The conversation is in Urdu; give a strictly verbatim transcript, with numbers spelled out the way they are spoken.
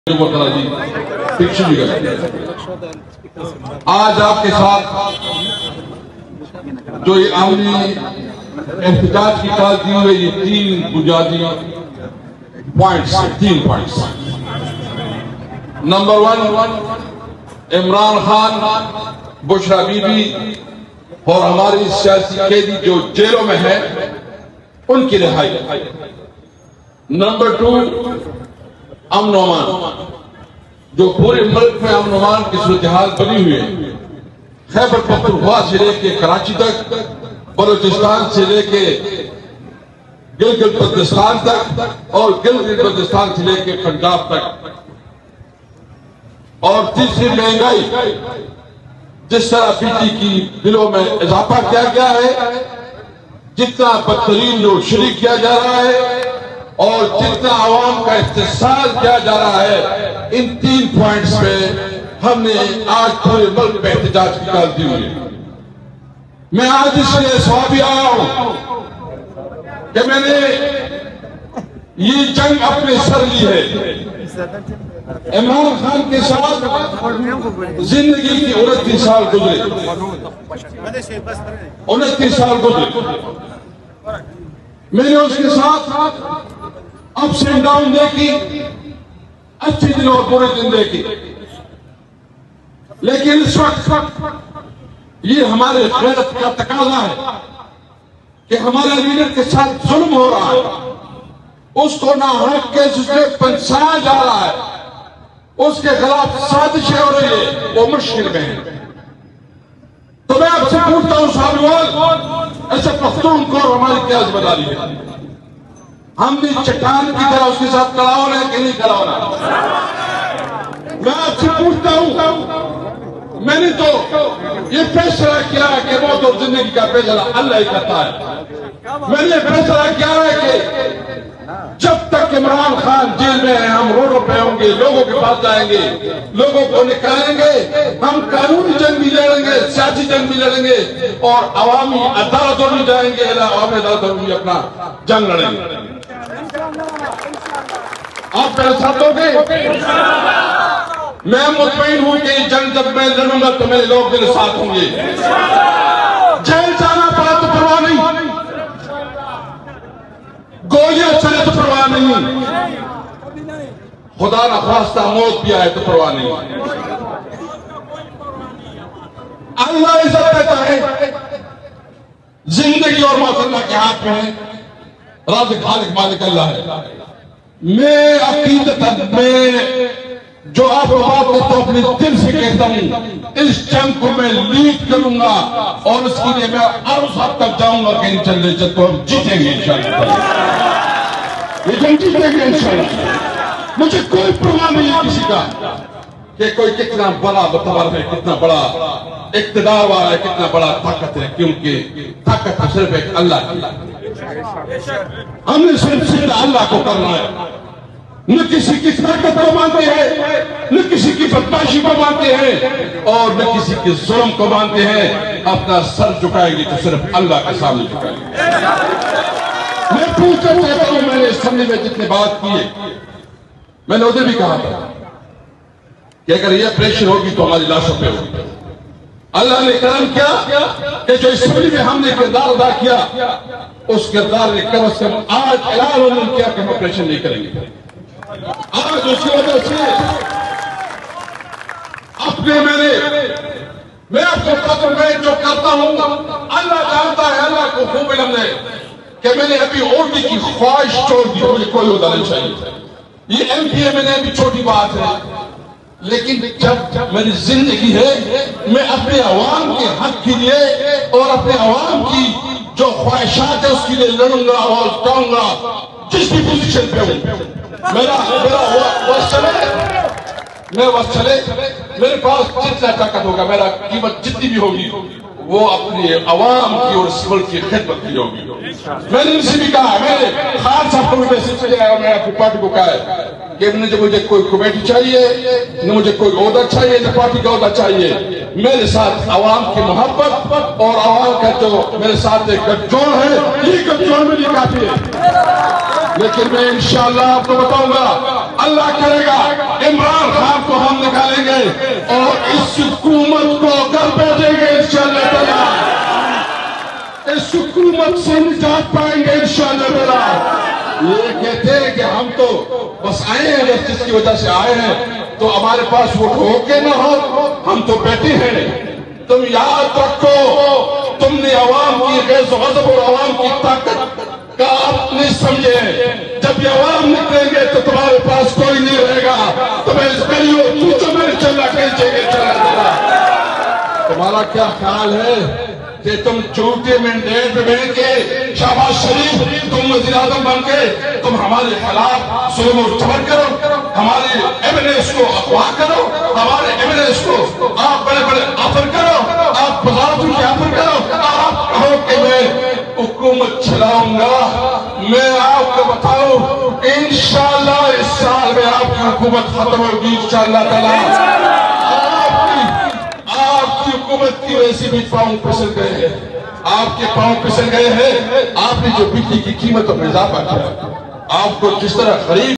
آج آپ کے ساتھ جو یہ عملی احتجاج کی کال دی ہوئی یہ تین بنیادی پوائنٹس تین points number one Imran Khan, Bushra be be اور ہماری سیاسی قیدی جو جیلوں میں ہیں ان کی رہائی۔ نمبر ٹو امن و امان، جو پورے ملک میں امن و امان کی صورتحال بنی ہوئی ہے، خیبر پختونخوا سے لے کے کراچی تک، بلوچستان سے لے کے گلگت بلتستان تک اور گلگت بلتستان سے لے کے پنجاب تک، اور تیسری مہنگائی، جس طرح بجلی کی بلوں میں اضافہ کیا گیا ہے، جتنا بدترین لوڈ شیڈنگ کیا جا رہا ہے اور جتنا عوام کا استحصال کیا جا رہا ہے، ان تین پوائنٹس پہ ہم نے آج پورے ملک میں احتجاج کی کال دی ہوئی ہے۔ میں آج اس لیے سوابی آیا ہوں کہ میں نے یہ جنگ اپنے سر لی ہے۔ عمران خان کے ساتھ زندگی کی انتیس سال گزرے انتیس سال گزرے میں نے اس کے ساتھ اپس اینڈ ڈاؤن دیکھی، اچھے دن اور برے دن دیکھی، لیکن اس وقت یہ ہمارے غیرت کا تقاضا ہے کہ ہمارے لیڈر کے ساتھ ظلم ہو رہا ہے، اس کو ناحق کے جس میں پنسایا جا رہا ہے، اس کے خلاف سازشیں ہو رہی ہے، وہ مشکل میں ہے۔ تو میں آپ سے پوچھتا ہوں سابقان، ایسے پختون کو ہماری کیا ذمہ داری ہے؟ ہم نے چٹان کی طرح اس کے ساتھ کھڑا ہونا ہے کہ نہیں کھڑا ہونا؟ میں آپ سے پوچھتا ہوں، میں نے تو یہ فیصلہ کیا ہے کہ موت اور زندگی کا فیصلہ اللہ ہی کرتا ہے۔ میں نے فیصلہ کیا ہے کہ جب تک عمران خان جیل میں ہیں، ہم روڈوں پہ ہوں گے، لوگوں کے پاس جائیں گے، لوگوں کو نکالیں گے، ہم قانونی جنگ بھی لڑیں گے، سیاسی جنگ بھی لڑیں گے، اور عوامی عدالتوں میں جائیں گے، عوامی عدالتوں میں بھی اپنا جنگ لڑیں گے۔ آپ میرے ساتھ ہو گے؟ میں مطمئن ہوں کہ یہ جنگ جب میں لڑوں گا تو میرے لوگ میرے ساتھ ہوں گے۔ جیل جانا پڑا تو پرواہ نہیں، گولیاں چلے تو پرواہ نہیں، خدا نہ خواستہ موت بھی آئے تو پرواہ نہیں۔ اللہ عزت دیتا ہے، زندگی اور موت اللہ کے ہاتھ میں ہے، رازق خالق مالک اللہ ہے۔ میں عقیدتاً میں جو آپ کو بات کرتا ہوں اپنے دل سے کہتا ہوں، اس جنگ کو میں لیڈ کروں گا اور اس کے لیے میں عرض حد تک جاؤں گا کہ انشاءاللہ جب تو ہم جیتیں گے انشاءاللہ، یہ جنگ جیتیں گے انشاءاللہ۔ مجھے کوئی پرواہ نہیں ہے کسی کا کہ کوئی کتنا بڑا متبر ہے، کتنا بڑا اقتدار والا ہے، کتنا بڑا طاقت ہے، کیونکہ طاقت صرف ایک اللہ کی۔ ہم نے صرف صرف اللہ کو کرنا ہے، نہ کسی کی طاقت کو مانتے ہیں، نہ کسی کی بدماشی کو مانتے ہیں، اور نہ کسی کے ظلم کو مانتے ہیں۔ اپنا سر جھکائیں گے تو صرف اللہ کے سامنے جھکائیں گے۔ میں پوچھنا چاہتا ہوں، میں نے اسمبلی میں جتنے بات کیے، میں نے ادھر بھی کہا تھا کہ اگر یہ پریشر ہوگی تو ہماری لاشوں پہ ہوگی۔ اللہ نے کرم کیا کہ جو اسمبلی میں ہم نے کردار ادا کیا، اس کردار نے کم از کم آج اعلان انہوں نے کیا کہ ہم آپریشن نہیں کریں گے۔ آج اس کی وجہ سے اپنے میں نے میں آپ کو کہتا ہوں، میں جو کرتا ہوں اللہ جانتا ہے، اللہ کو خوب علم ہے کہ میں نے ابھی عہدے کی خواہش چھوڑ دی، مجھے کوئی عہدہ نہیں چاہیے۔ یہ ایم پی اے میں نے ابھی چھوٹی بات ہے، لیکن جب میری زندگی ہے میں اپنے عوام کے حق کے لیے اور اپنے عوام کی جو خواہشات ہے اس کے لیے لڑوں گا اور کہوں گا جس بھی پوزیشن پہ ہوں۔ میرا میرا وقت چلے میں وقت چلے میرے پاس جتنا طاقت ہوگا، میرا قیمت جتنی بھی ہوگی وہ اپنے عوام کی اور اس ملک کی خدمت کی ہوگی۔ میں نے اسے بھی کہا، میں نے خان صاحب کو بھی میسج کیا ہے اور میں نے اپنی پارٹی کو کہا ہے کہ مجھے کوئی کمیٹی چاہیے، نہ مجھے کوئی عہدہ چاہیے، نہ پارٹی کا عہدہ چاہیے۔ میرے ساتھ عوام کی محبت اور عوام کا جو میرے ساتھ ایک گٹھ جوڑ ہے، یہ گٹھ جوڑ میں نہیں کافی ہے۔ لیکن میں انشاءاللہ آپ کو بتاؤں گا اللہ کرے گا عمران خان کو ہم نکالیں گے اور اس حکومت کو گھر بھیجیں گے انشاءاللہ تعالی. اس حکومت سے نجات پائیں گے انشاءاللہ تعالی. یہ کہتے ہیں کہ ہم تو بس آئے ہیں جس کی وجہ سے آئے ہیں تو ہمارے پاس وہ ہو کے نہ ہو, ہم تو بیٹھے ہیں. تم یاد رکھو تم نے عوام کی غیظ و غضب اور عوام کی طاقت کا آپ نہیں سمجھے. جب یہ عوام نکلیں گے تو تمہارے پاس کوئی نہیں رہے گا. تمہیں اس گلیوں پوچھو میں چلا کے چلے چلا چلا. تمہارا کیا خیال ہے کہ تم جھوٹے مینڈیٹ پہ بیٹھ کے شہباز شریف تم وزیر اعظم بن کے تم ہمارے خلاف ظلم و جبر کرو, ہمارے ایوننس کو اغوا کرو, ہمارے ایوننس کو آپ بڑے بڑے آفر کرو, آپ بغاوتوں کے آفر کرو, آپ کہو کہ میں حکومت چلاؤں گا. میں آپ کو بتاؤں انشاءاللہ اس سال میں آپ کی حکومت ختم ہوگی انشاءاللہ تعالی. آپ کی حکومت کی وجہ سے بھی پاؤں پھسل گئے ہیں, آپ کے پاؤں پھسل گئے ہیں. آپ نے جو بجلی کی قیمتوں میں اضافہ کیا, آپ کو جس طرح خرید